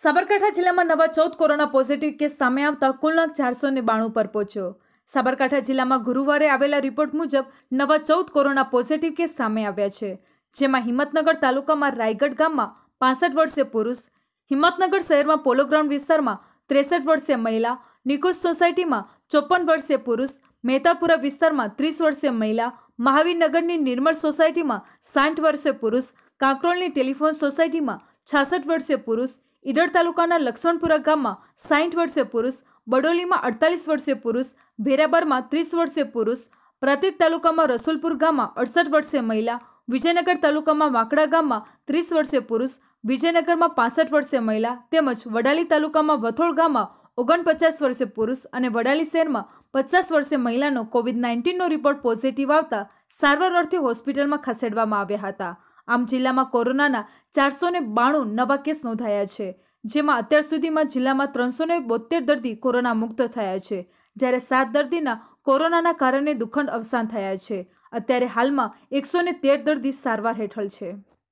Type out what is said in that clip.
સાબરકાંઠા જિલ્લામાં નવા 14 corona positive case સામે આવતા કુલ આંક 492 પર પહોંચ્યો। સાબરકાંઠા જિલ્લામાં ગુરુવારે આવેલા રિપોર્ટ મુજબ નવા 14 કોરોના પોઝિટિવ કેસ સામે આવ્યા છે, જેમાં હિંમતનગર તાલુકામાં રાયગઢ ગામમાં 65 વર્ષીય પુરુષ, હિંમતનગર શહેરમાં પોલો ગ્રાઉન્ડ વિસ્તારમાં 63 વર્ષીય મહિલા, નિકુંજ સોસાયટીમાં 54 વર્ષીય પુરુષ, મહેતાપુરા વિસ્તારમાં 30 વર્ષીય મહિલા, મહાવીરનગરની નિર્મળ સોસાયટીમાં 60 વર્ષીય પુરુષ, કાંકરોલની ટેલિફોન સોસાયટીમાં 66 વર્ષીય પુરુષ, ઈડર તાલુકાના લક્ષ્મણપુરા ગામમાં 60 વર્ષીય પુરુષ, બડોલીમાં 48 વર્ષીય પુરુષ, ભેરાબરમાં 30 વર્ષીય પુરુષ, પ્રાંતિજ તાલુકામાં રસુલપુર ગામમાં 68 વર્ષીય મહિલા, વિજયનગર તાલુકામાં વાંકડા ગામમાં 30 વર્ષીય પુરુષ, વિજયનગરમાં 65 વર્ષીય મહિલા તેમજ વડાલી તાલુકામાં વથોળ ગામમાં 49 વર્ષીય પુરુષ અને વડાલી શહેરમાં 50 વર્ષીય મહિલાનો COVID-19નો રિપોર્ટ પોઝિટિવ આવતા સારવાર અર્થે હોસ્પિટલમાં ખસેડવામાં આવ્યા હતા। આમ જિલ્લામાં કોરોનાના 492 નવા કેસ નોંધાયા છે, જેમાં અત્યાર સુધીમાં જિલ્લામાં 372 દર્દી કોરોના મુક્ત થયા છે, જ્યારે 7 દર્દીના કોરોનાના કારણે દુઃખદ અવસાન થયા છે। અત્યારે હાલમાં 113 દર્દી સારવાર હેઠળ છે।